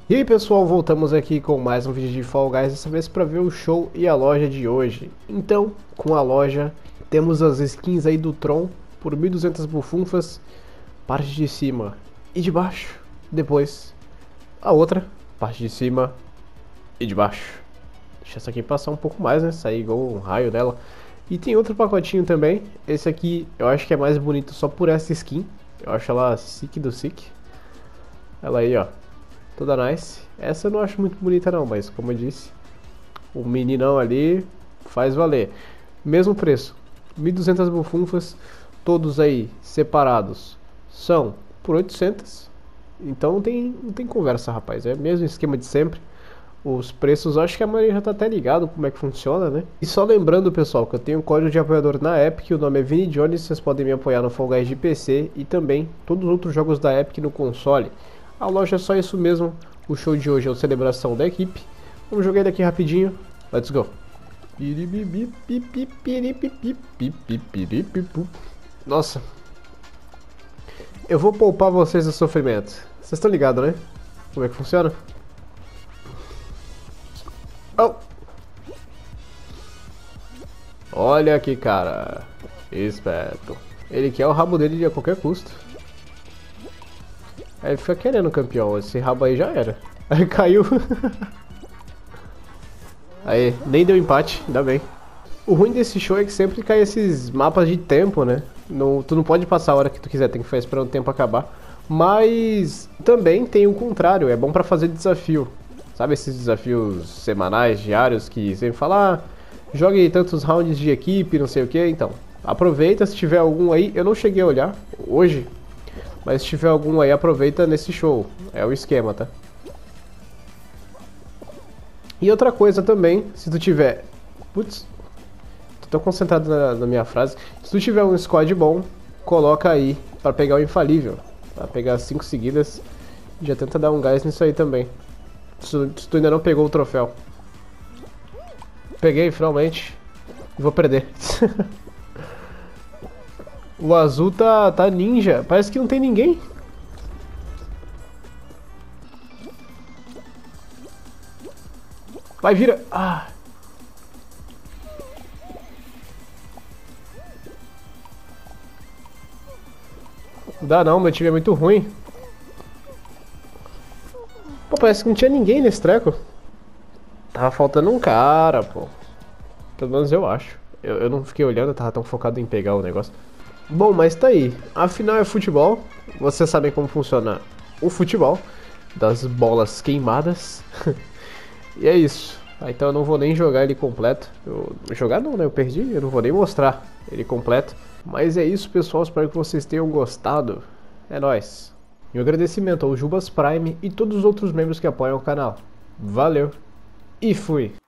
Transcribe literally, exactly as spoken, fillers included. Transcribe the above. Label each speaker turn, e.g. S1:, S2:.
S1: E aí pessoal, voltamos aqui com mais um vídeo de Fall Guys, dessa vez para ver o show e a loja de hoje. Então, com a loja, temos as skins aí do Tron por mil e duzentas bufunfas, parte de cima e de baixo. Depois, a outra, parte de cima e de baixo. Deixa essa aqui passar um pouco mais, né, sair igual um raio dela. E tem outro pacotinho também, esse aqui eu acho que é mais bonito só por essa skin. Eu acho ela sick do sick. Ela aí, ó. Toda nice. Essa eu não acho muito bonita não, mas como eu disse, o meninão ali faz valer. Mesmo preço, mil e duzentas bufunfas, todos aí separados, são por oitocentos. Então não tem, não tem conversa, rapaz. É o mesmo esquema de sempre. Os preços, acho que a maioria já tá até ligado como é que funciona, né? E só lembrando, pessoal, que eu tenho um código de apoiador na Epic, o nome é Vini Jones, vocês podem me apoiar no Fall Guys de P C e também todos os outros jogos da Epic no console. A loja é só isso mesmo, o show de hoje é a celebração da equipe. Vamos jogar ele aqui rapidinho, let's go. Nossa, eu vou poupar vocês do sofrimento. Vocês estão ligados, né? Como é que funciona? Oh. Olha aqui, cara, esperto. Ele quer o rabo dele a qualquer custo. Aí ele fica querendo, campeão. Esse rabo aí já era. Aí caiu. Aí, nem deu empate, ainda bem. O ruim desse show é que sempre cai esses mapas de tempo, né? Não, tu não pode passar a hora que tu quiser, tem que ficar esperando o tempo acabar. Mas também tem o contrário, é bom pra fazer desafio. Sabe esses desafios semanais, diários, que sempre fala, ah, jogue tantos rounds de equipe, não sei o que. Então, aproveita, se tiver algum aí, eu não cheguei a olhar hoje. Mas se tiver algum aí, aproveita nesse show. É o esquema, tá? E outra coisa também, se tu tiver... Putz, tô tão concentrado na, na minha frase. Se tu tiver um squad bom, coloca aí pra pegar o infalível. Pra pegar cinco seguidas. Já tenta dar um gás nisso aí também. Se, se tu ainda não pegou o troféu. Peguei, finalmente. E vou perder. O azul tá, tá ninja. Parece que não tem ninguém. Vai, vira. Ah. Não dá não, meu time é muito ruim. Pô, parece que não tinha ninguém nesse treco. Tava faltando um cara, pô. Pelo menos eu acho. Eu, eu não fiquei olhando, eu tava tão focado em pegar o negócio. Bom, mas tá aí. Afinal é futebol. Vocês sabem como funciona o futebol. Das bolas queimadas. E é isso. Ah, então eu não vou nem jogar ele completo. Eu, jogar não, né? Eu perdi. Eu não vou nem mostrar ele completo. Mas é isso, pessoal. Espero que vocês tenham gostado. É nóis. E um agradecimento ao Jubas Prime e todos os outros membros que apoiam o canal. Valeu. E fui.